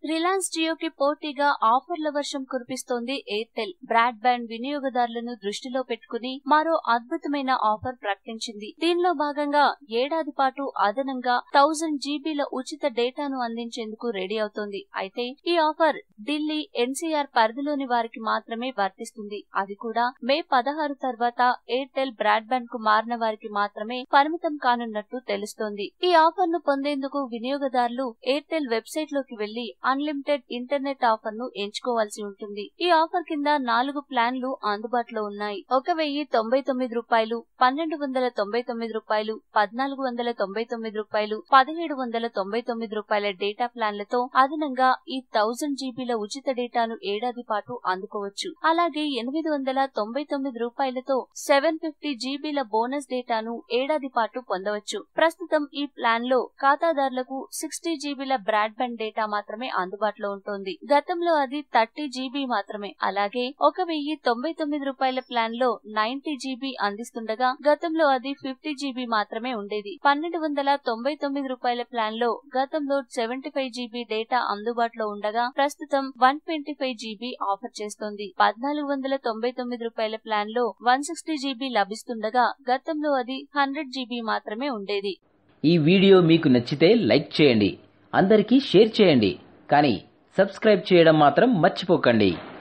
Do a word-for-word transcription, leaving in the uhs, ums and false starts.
Reliance జియోకి పోటీగా ఆఫర్ల వర్షం కురిపిస్తోంది ఎయిర్టెల్. బ్రాడ్ బ్యాండ్ వినియోగదారులను దృష్టిలో పెట్టుకుని మరో అద్భుతమైన ఆఫర్ ప్రకటించింది. దీనిలో భాగంగా ఏడాది పాటు అదనంగా థౌజండ్ జీబీల ఉచిత డేటాను అందించేందుకు రెడీ అవుతోంది. అయితే ఈ ఆఫర్ ఢిల్లీ, ఎన్సీఆర్ పరిధిలోని వారికి మాత్రమే వర్తిస్తుంది. అది కూడా మే పదహారు తర్వాత ఎయిర్టెల్ బ్రాడ్ బ్యాండ్ కు మారిన వారికి మాత్రమే పరిమితం కానున్నట్టు తెలుస్తోంది. ఈ ఆఫర్ ను పొందేందుకు వినియోగదారులు ఎయిర్టెల్ వెబ్సైట్ లోకి వెళ్లి అన్లిమిటెడ్ ఇంటర్నెట్ ఆఫర్ ను ఎంచుకోవాల్సి ఉంటుంది. ఈ ఆఫర్ కింద నాలుగు ప్లాన్లు అందుబాటులో ఉన్నాయి. ఒక వెయ్యి తొంభై తొమ్మిది రూపాయలు, పన్నెండు వందల తొంభై తొమ్మిది రూపాయలు, పద్నాలుగు వందల తొంభై తొమ్మిది రూపాయలు, పదిహేడు వందల తొంభై తొమ్మిది రూపాయల డేటా ప్లాన్లతో అదనంగా ఈ థౌజండ్ జీబీల ఉచిత డేటాను ఏడాది పాటు అందుకోవచ్చు. అలాగే ఎనిమిది వందల తొంభై తొమ్మిది రూపాయలతో సెవెన్ ఫిఫ్టీ జీబీల బోనస్ డేటాను ఏడాది పాటు పొందవచ్చు. ప్రస్తుతం ఈ ప్లాన్ లో ఖాతాదారులకు సిక్స్టీ జీబీల బ్రాడ్ బ్యాండ్ డేటా మాత్రమే అందుబాటులో ఉంటుంది. గతంలో అది థర్టీ జీబీ మాత్రమే. అలాగే ఒక వెయ్యి తొంభై తొమ్మిది రూపాయల ప్లాన్ లో నైన్టీ జీబీ అందిస్తుండగా గతంలో అది ఫిఫ్టీ జీబీ మాత్రమే ఉండేది. పన్నెండు వందల తొంభై తొమ్మిది రూపాయల ప్లాన్ లో గతంలో సెవెంటీ ఫైవ్ జీబీ డేటా అందుబాటులో ఉండగా ప్రస్తుతం one twenty five GB offer చేస్తోంది. పద్నాలుగు వందల తొంభై తొమ్మిది రూపాయల ప్లాన్ లో వన్ సిక్స్టీ జీబీ లభిస్తుండగా గతంలో అది హండ్రెడ్ జీబీ మాత్రమే ఉండేది. ఈ వీడియో మీకు నచ్చితే లైక్ చేయండి, అందరికీ షేర్ చేయండి, కానీ సబ్స్క్రైబ్ చేయడం మాత్రం మర్చిపోకండి.